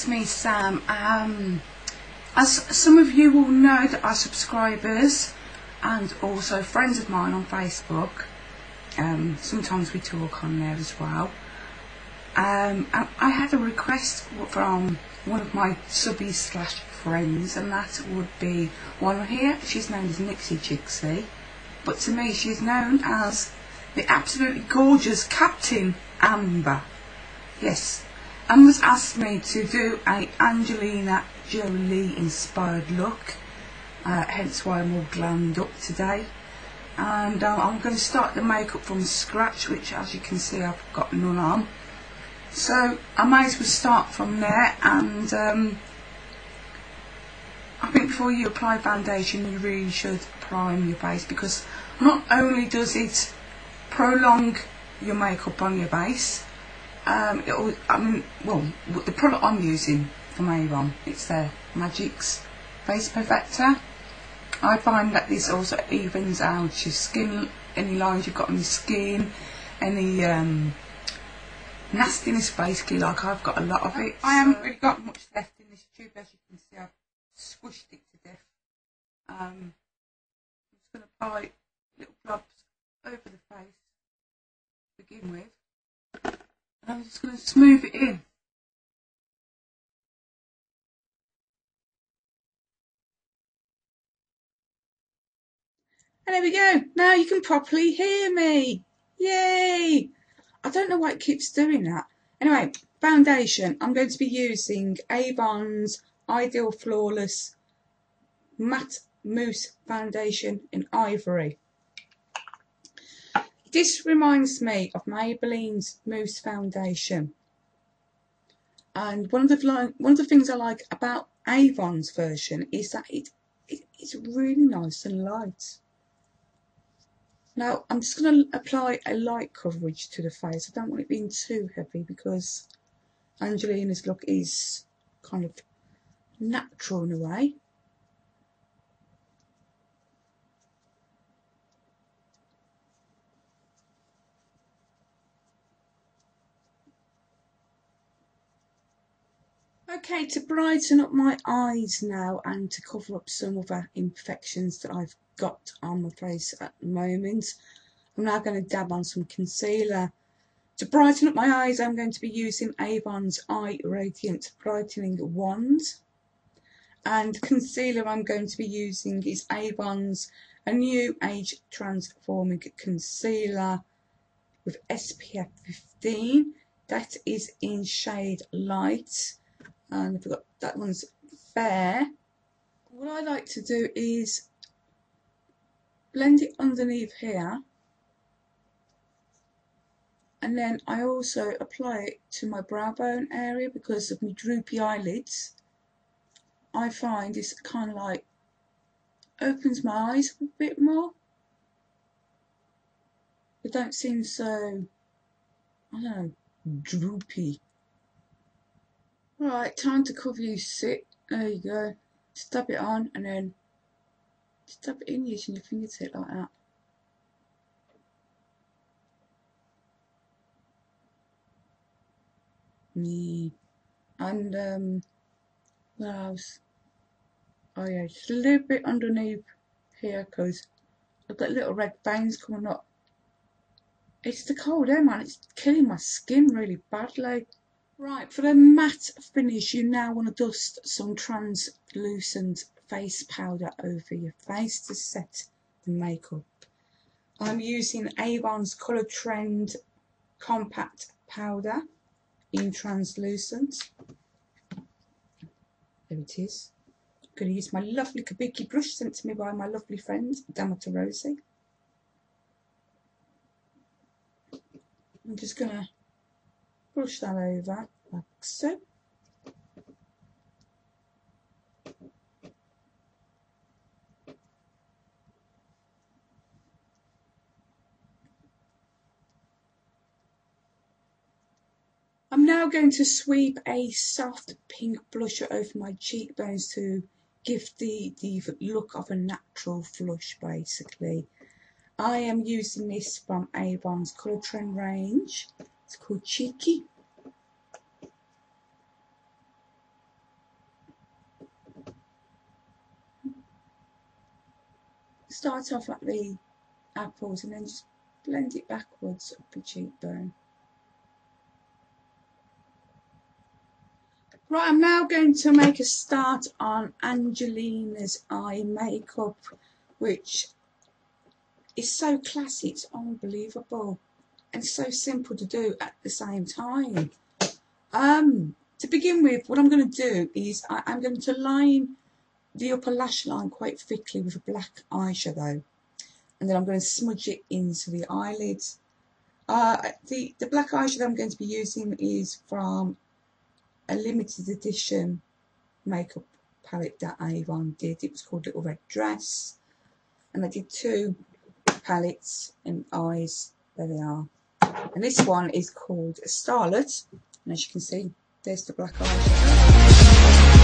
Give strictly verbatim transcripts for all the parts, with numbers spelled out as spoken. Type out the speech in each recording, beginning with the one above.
me, Sam. Um, as some of you will know that are subscribers and also friends of mine on Facebook, um, sometimes we talk on there as well. Um, and I had a request from one of my subbies slash friends, and that would be one here. She's known as Nixie Chixie, but to me she's known as the absolutely gorgeous Captain Amber. Yes, Amber's asked me to do a Angelina Jolie inspired look, uh, hence why I'm all glammed up today. And uh, I'm going to start the makeup from scratch, which as you can see I've got none on. So I might as well start from there, and um, I think before you apply foundation you really should prime your base, because not only does it prolong your makeup on your base, um, it'll, I mean, well, the product I'm using from Avon, it's their Magix Face Perfector. I find that this also evens out your skin, any lines you've got on your skin, any um, nastiness basically, like I've got a lot of it. I haven't really got much left in this tube, as you can see I've squished it to death. Um, I'm just going to apply little blobs over the face to begin with, and I'm just going to smooth it in. And there we go, now you can properly hear me, yay! I don't know why it keeps doing that. Anyway, foundation. I'm going to be using Avon's Ideal Flawless Matte Mousse Foundation in Ivory. This reminds me of Maybelline's Mousse Foundation. And one of the one of the things I like about Avon's version is that it, it it's really nice and light. Now, I'm just going to apply a light coverage to the face. I don't want it being too heavy because Angelina's look is kind of natural in a way. Okay, to brighten up my eyes now and to cover up some other imperfections that I've got on my face at the moment, I'm now going to dab on some concealer. To brighten up my eyes, I'm going to be using Avon's Eye Radiant Brightening Wand. And concealer I'm going to be using is Avon's A New Age Transforming Concealer with S P F fifteen. That is in shade Light. And I forgot that one's Fair. What I like to do is blend it underneath here, and then I also apply it to my brow bone area because of my droopy eyelids. I find this kind of like opens my eyes a bit more. They don't seem so, I don't know, droopy. Right, time to cover you sit. There you go. Just dab it on and then just dab it in using your fingertip like that. Yeah. And um, what else? Oh yeah, just a little bit underneath here because I've got little red veins coming up. It's the cold air, man. It's killing my skin really badly. Right, for the matte finish, you now want to dust some translucent face powder over your face to set the makeup. I'm using Avon's Colour Trend Compact Powder in translucent. There it is. I'm going to use my lovely Kabuki brush sent to me by my lovely friend Damata Rosie. I'm just going to brush that over like so. I'm now going to sweep a soft pink blusher over my cheekbones to give the, the look of a natural flush basically. I am using this from Avon's Colour Trend range. It's called Cheeky. start off like the apples and then just blend it backwards up your cheekbone. Right, I'm now going to make a start on Angelina's eye makeup, which is so classy, it's unbelievable, and so simple to do at the same time. Um, to begin with, what I'm going to do is I, I'm going to line the upper lash line quite thickly with a black eyeshadow, and then I'm going to smudge it into the eyelids. Uh, the, the black eyeshadow I'm going to be using is from a limited edition makeup palette that Avon did. It was called Little Red Dress, and I did two palettes and eyes. There they are. And this one is called Starlet, and as you can see, there's the black eyeshadow.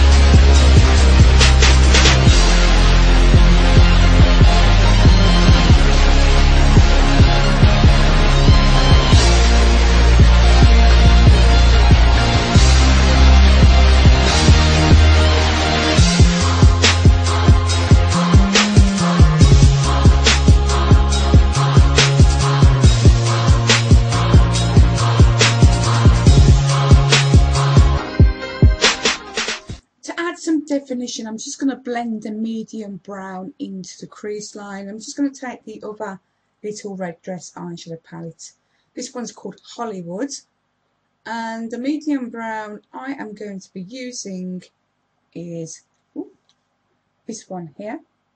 Definition, I'm just going to blend the medium brown into the crease line. I'm just going to take the other Little Red Dress eyeshadow palette. This one's called Hollywood, and the medium brown I am going to be using is ooh, this one here.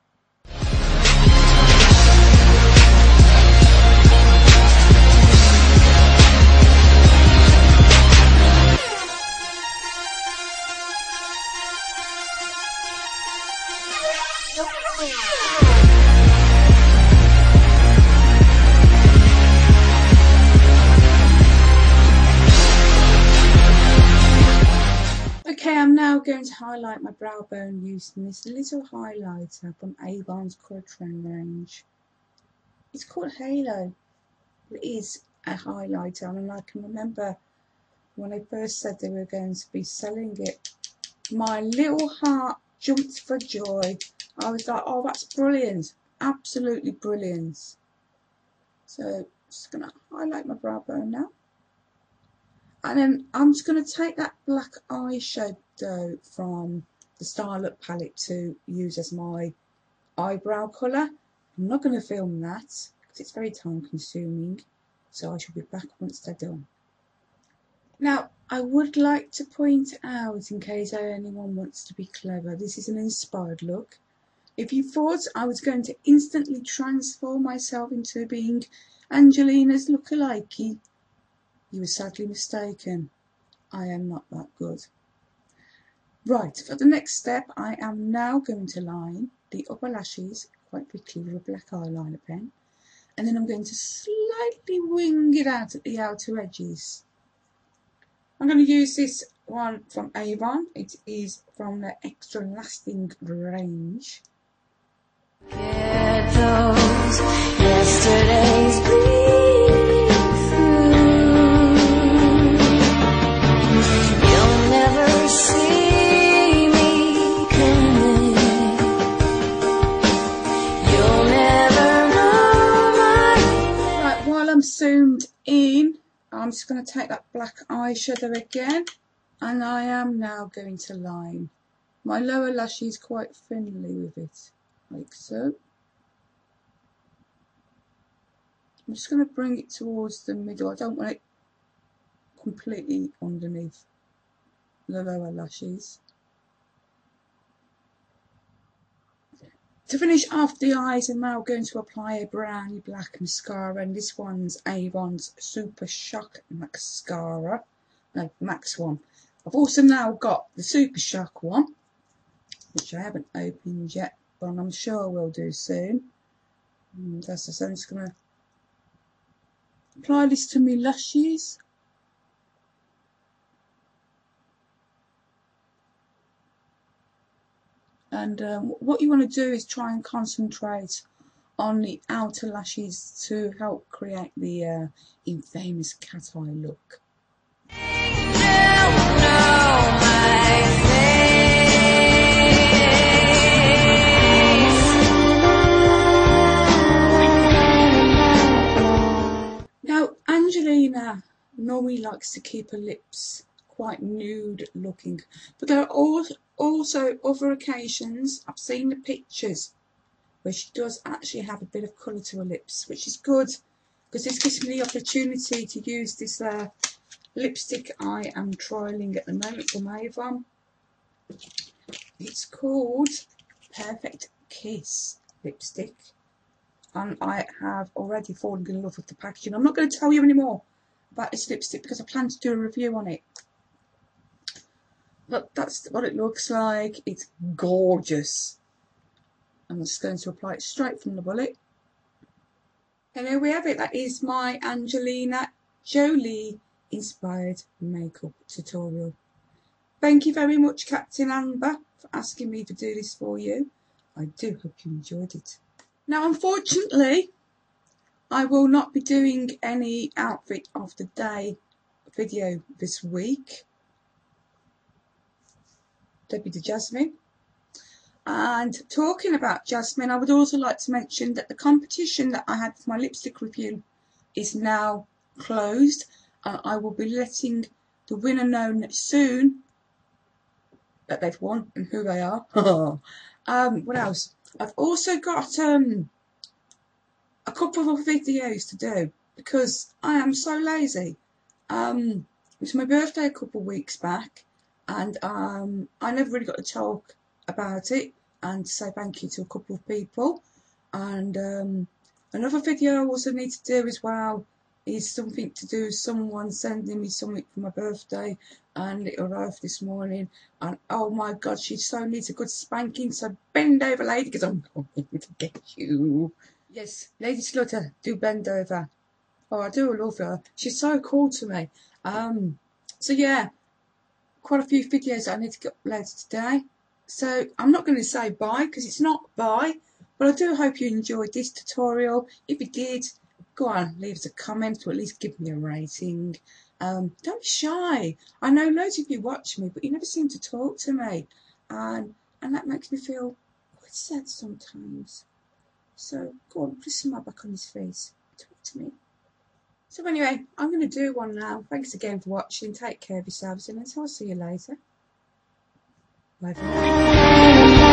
Okay, I'm now going to highlight my brow bone using this little highlighter from Avon's Colour Trend range. It's called Halo. It is a highlighter, and I can remember when they first said they were going to be selling it, my little heart jumped for joy. I was like, oh, that's brilliant, absolutely brilliant. So just going to highlight my brow bone now. And then I'm just going to take that black eyeshadow from the Starlet palette to use as my eyebrow colour. I'm not going to film that because it's very time consuming, so I shall be back once they're done. Now, I would like to point out, in case anyone wants to be clever, this is an inspired look. If you thought I was going to instantly transform myself into being Angelina's lookalike, you were sadly mistaken. I am not that good. Right, for the next step, I am now going to line the upper lashes quite quickly with a black eyeliner pen, and then I'm going to slightly wing it out at the outer edges. I'm going to use this one from Avon. It is from the Extra Lasting range. Get those yesterday's bleed through. You'll never see me coming. You'll never know my... Right, while I'm zoomed in, I'm just going to take that black eyeshadow again, and I am now going to line my lower lashes quite thinly with it. Like so. I'm just going to bring it towards the middle. I don't want it completely underneath the lower lashes. To finish off the eyes, I'm now going to apply a brownie black mascara, and this one's Avon's Super Shock Mascara. No, Max one. I've also now got the Super Shock one, which I haven't opened yet, but I'm sure we'll do soon. And that's just, I'm just going to apply this to my lashes. And um, what you want to do is try and concentrate on the outer lashes to help create the uh, infamous cat eye look. likes to keep her lips quite nude looking. But there are al also other occasions, I've seen the pictures, where she does actually have a bit of colour to her lips, which is good, because this gives me the opportunity to use this uh, lipstick I am trialling at the moment from Avon. It's called Perfect Kiss lipstick, and I have already fallen in love with the packaging. I'm not going to tell you any more about this lipstick because I plan to do a review on it. But that's what it looks like. It's gorgeous. I'm just going to apply it straight from the bullet. And there we have it. That is my Angelina Jolie inspired makeup tutorial. Thank you very much, Captain Amber, for asking me to do this for you. I do hope you enjoyed it. Now, unfortunately, I will not be doing any outfit of the day video this week. Deputy Jasmine. And talking about Jasmine, I would also like to mention that the competition that I had for my lipstick review is now closed. Uh, I will be letting the winner know soon that they've won and who they are. um, what else? I've also got um, a couple of videos to do because I am so lazy. Um, it was my birthday a couple of weeks back, and um, I never really got to talk about it and say thank you to a couple of people. And um, another video I also need to do as well is something to do with someone sending me something for my birthday, and it arrived this morning, and oh my god, she so needs a good spanking, so bend over, lady, because I'm going to get you. Yes, Lady Slutter, do bend over. Oh, I do love her. She's so cool to me. Um, so yeah, quite a few videos I need to get uploaded today. So I'm not going to say bye because it's not bye, but I do hope you enjoyed this tutorial. If you did, go on, leave us a comment or at least give me a rating. Um, don't be shy. I know loads of you watch me, but you never seem to talk to me, and and that makes me feel quite sad sometimes. So go on, put a smile back on his face. Talk to me. So anyway, I'm going to do one now. Thanks again for watching. Take care of yourselves, and I'll see you later. Bye for now.